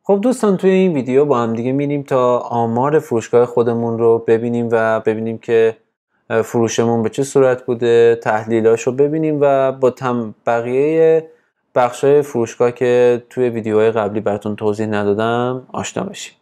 خب دوستان، توی این ویدیو با هم دیگه میریم تا آمار فروشگاه خودمون رو ببینیم و ببینیم که فروشمون به چه صورت بوده، تحلیلاش رو ببینیم و با بقیه بخشای فروشگاه که توی ویدیوهای قبلی براتون توضیح ندادم آشنا بشیم.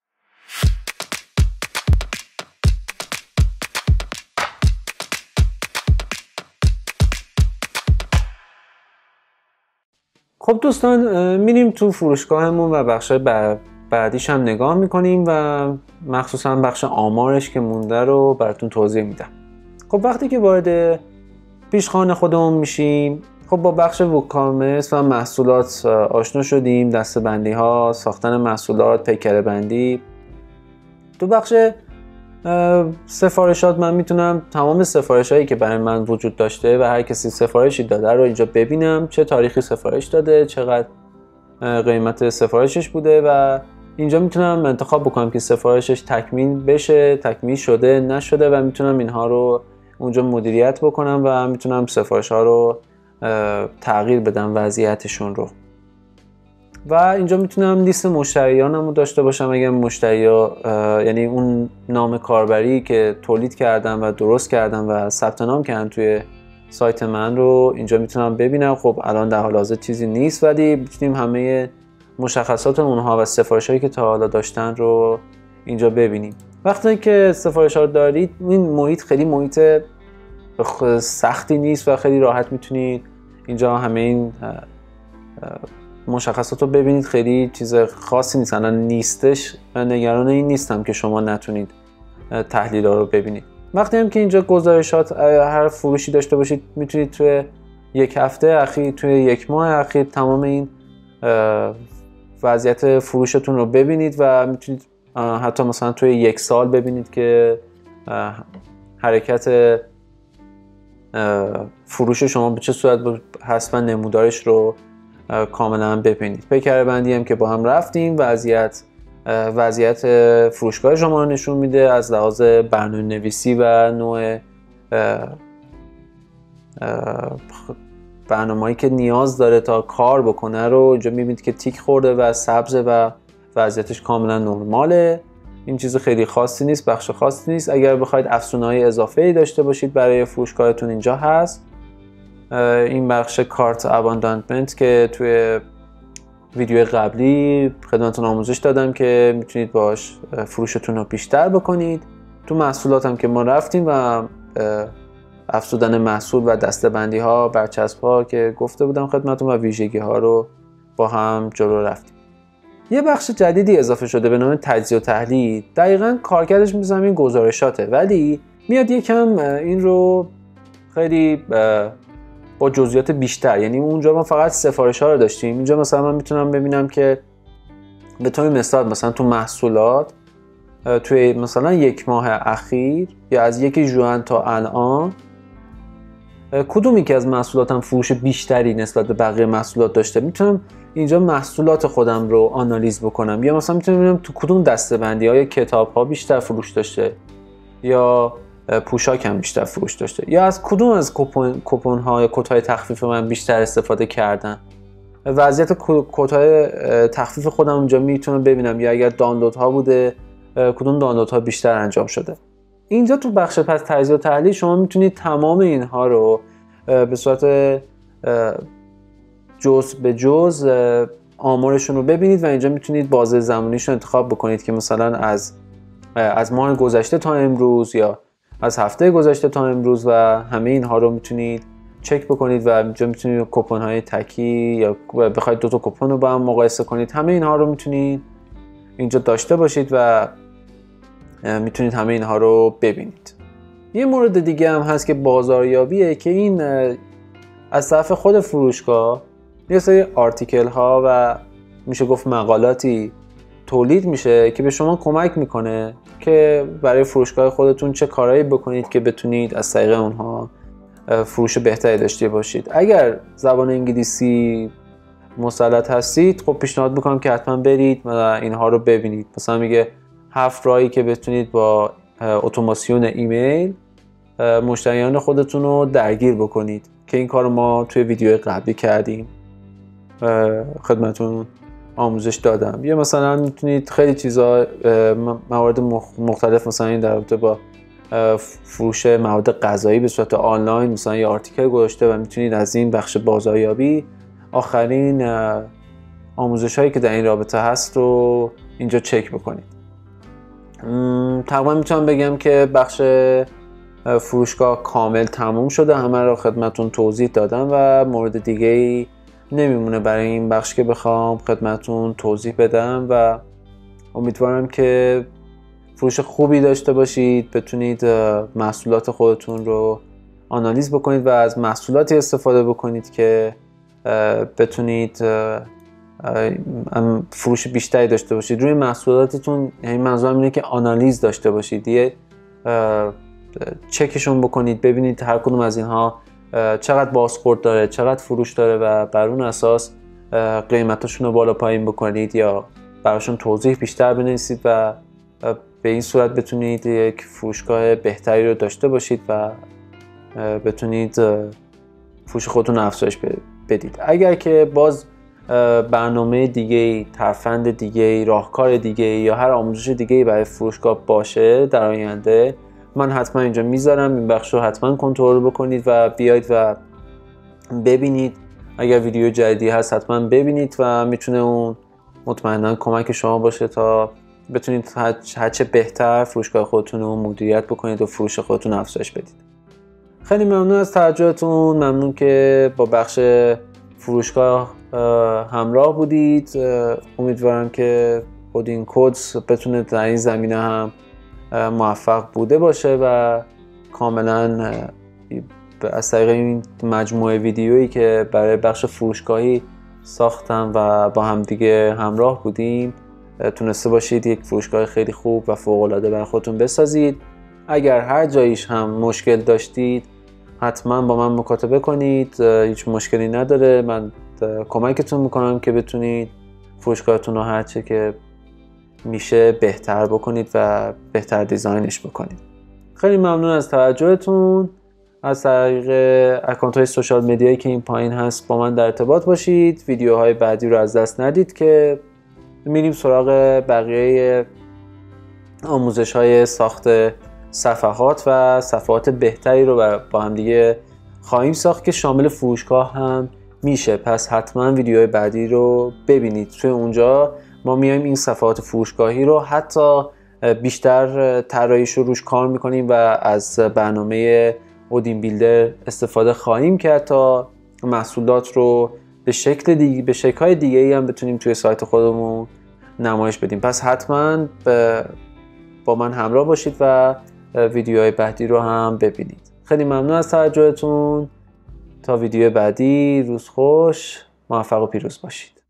خب دوستان، میریم تو فروشگاهمون و بخشای بعدیش هم نگاه میکنیم و مخصوصا بخش آمارش که مونده رو براتون توضیح میدم. خب وقتی که وارد پیشخوان خودمون میشیم، خب با بخش ووکامرس و محصولات آشنا شدیم، دسته‌بندی ها، ساختن محصولات، پیکره بندی. تو بخش سفارشات من میتونم تمام سفارش هایی که برای من وجود داشته و هر کسی سفارشی داده رو اینجا ببینم، چه تاریخی سفارش داده، چقدر قیمت سفارشش بوده و اینجا میتونم انتخاب بکنم که سفارشش تکمیل بشه، تکمیل شده، نشده و میتونم اینها رو اونجا مدیریت بکنم و میتونم سفارش ها رو تغییر بدم، وضعیتشون رو. و اینجا میتونم لیست مشتریانم رو داشته باشم. اگر مشتریا یعنی اون نام کاربری که تولید کردم و درست کردم و ثبت نام کردن توی سایت من رو اینجا میتونم ببینم. خب الان در حال حاضر چیزی نیست، ولی میتونیم همه مشخصات اونها و سفارش هایی که تا حالا داشتن رو اینجا ببینیم. وقتی که سفارش ها دارید، این محیط خیلی محیط سختی نیست و خیلی راحت میتونید اینجا همه این مشخصات رو ببینید. خیلی چیز خاصی نیست، الان نیستش. نگران این نیستم که شما نتونید تحلیل ها رو ببینید. وقتی هم که اینجا گزارشات هر فروشی داشته باشید، میتونید توی یک هفته اخیر، توی یک ماه اخیر تمام این وضعیت فروشتون رو ببینید و میتونید حتی مثلا توی یک سال ببینید که حرکت فروش شما به چه صورت هست و نمودارش رو کاملا ببینید. پیکره بندی هم که با هم رفتیم، وضعیت فروشگاه شما رو نشون میده از لحاظ برنامه‌نویسی و نوع برنامه‌ای که نیاز داره تا کار بکنه رو اینجا میبینید که تیک خورده و سبزه و وضعیتش کاملا نرماله. این چیز خیلی خاصی نیست، بخش خاصی نیست. اگر بخواید افزونه‌های اضافه‌ای داشته باشید برای فروشگاهتون اینجا هست. این بخش کارت اباندانمنت که توی ویدیو قبلی خدمتتون آموزش دادم که میتونید باش فروشتون رو بیشتر بکنید. تو محصولات هم که ما رفتیم و افزودن محصول و دسته‌بندی ها، برچسب ها که گفته بودم خدمتتون و ویژگی ها رو با هم جلو رفتیم. یه بخش جدیدی اضافه شده به نام تجزیه و تحلیل. دقیقاً کارکردش می‌ذارم این گزارشاته، ولی میاد یکم این رو خیلی با جزئیات بیشتر، یعنی اونجا ما فقط سفارش ها رو داشتیم. اینجا مثلا من میتونم ببینم که به طور مثلا تو محصولات توی مثلا یک ماه اخیر یا از 1 ژوئن تا الان کدومی که از محصولاتم فروش بیشتری نسبت به بقیه محصولات داشته. میتونم اینجا محصولات خودم رو آنالیز بکنم، یا مثلا میتونم ببینم تو کدوم دسته‌بندی های کتاب ها بیشتر فروش داشته یا پوشاک هم بیشتر فروش داشته، یا از کدوم از کوپن ها یا کدهای تخفیف من بیشتر استفاده کردن. وضعیت کدهای تخفیف خودم اونجا میتونم ببینم، یا اگر دانلود ها بوده کدوم دانلود ها بیشتر انجام شده. اینجا تو بخش پس تجزیه و تحلیل شما میتونید تمام اینها رو به صورت جزء به جزء آمارشون رو ببینید و اینجا میتونید بازه زمانیش رو انتخاب بکنید که مثلا از ماه گذشته تا امروز یا از هفته گذشته تا امروز و همه اینها رو میتونید چک بکنید و اینجا میتونید کوپن های تکی یا بخواید 2 تا کوپن رو با هم مقایسه کنید. همه اینها رو میتونید اینجا داشته باشید و میتونید همه اینها رو ببینید. یه مورد دیگه هم هست که بازاریابیه، که این از طرف خود فروشگاه یه سری آرتیکل ها و میشه گفت مقالاتی تولید میشه که به شما کمک میکنه که برای فروشگاه خودتون چه کارهایی بکنید که بتونید از طریق اونها فروش بهتری داشته باشید. اگر زبان انگلیسی مسلط هستید، خب پیشنهاد میکنم که حتما برید و اینها رو ببینید. مثلا میگه 7 راهی که بتونید با اتوماسیون ایمیل مشتریان خودتون رو درگیر بکنید، که این کار رو ما توی ویدیو قبلی کردیم، خدمتتون آموزش دادم. یا مثلا میتونید خیلی چیزا موارد مختلف مثلا این در رابطه با فروش مواد غذایی به صورت آنلاین مثلا یه آرتیکل گذاشته و میتونید از این بخش بازاریابی آخرین آموزش هایی که در این رابطه هست رو اینجا چک بکنید. تقریبا میتونم بگم که بخش فروشگاه کامل تموم شده، همه رو خدمتون توضیح دادم و مورد دیگه ای نمیمونه برای این بخش که بخوام خدمتون توضیح بدم و امیدوارم که فروش خوبی داشته باشید، بتونید محصولات خودتون رو آنالیز بکنید و از محصولاتی استفاده بکنید که بتونید فروش بیشتری داشته باشید روی محصولاتتون. یعنی منظورم اینه که آنالیز داشته باشید، یه چکشون بکنید، ببینید هر کدوم از اینها چقدر بازخورد داره، چقدر فروش داره و بر اون اساس قیمتاشون رو بالا پایین بکنید یا براشون توضیح بیشتر بنویسید و به این صورت بتونید یک فروشگاه بهتری رو داشته باشید و بتونید فروش خودتون افزایش بدید. اگر که باز برنامه دیگه، ترفند دیگه، راهکار دیگه یا هر آموزش دیگه برای فروشگاه باشه در آینده، من حتما اینجا میذارم، این بخش رو حتما کنترل بکنید و بیاید و ببینید. اگر ویدیو جدیدی هست حتما ببینید و میتونه اون مطمئنا کمک شما باشه تا بتونید هرچه بهتر فروشگاه خودتون رو مدیریت بکنید و فروش خودتون افزایش بدید. خیلی ممنون از توجهتون، ممنون که با بخش فروشگاه همراه بودید. امیدوارم که کدین کدز بتونه در این زمینه هم موفق بوده باشه و کاملا از طریق این مجموعه ویدیویی که برای بخش فروشگاهی ساختم و با هم دیگه همراه بودیم تونسته باشید یک فروشگاه خیلی خوب و فوق‌العاده برای خودتون بسازید. اگر هر جاییش هم مشکل داشتید حتما با من مکاتبه کنید، هیچ مشکلی نداره، من کمکتون میکنم که بتونید فروشگاهتون رو هرچه که میشه بهتر بکنید و بهتر دیزاینش بکنید. خیلی ممنون از توجهتون. از طریق اکانت های سوشال مدیایی که این پایین هست با من در ارتباط باشید. ویدیوهای بعدی رو از دست ندید که میریم سراغ بقیه آموزش های ساخت صفحات و صفحات بهتری رو با هم دیگه خواهیم ساخت که شامل فروشگاه هم میشه. پس حتما ویدیوهای بعدی رو ببینید. توی اونجا ما میایم این صفحات فروشگاهی رو حتی بیشتر طراحیش رو روش کار میکنیم و از برنامه اودین بیلدر استفاده خواهیم کرد تا محصولات رو به شکل‌های دیگه‌ای هم بتونیم توی سایت خودمون نمایش بدیم. پس حتما با من همراه باشید و ویدیوهای بعدی رو هم ببینید. خیلی ممنون از توجهتون. تا ویدیو بعدی، روز خوش، موفق و پیروز باشید.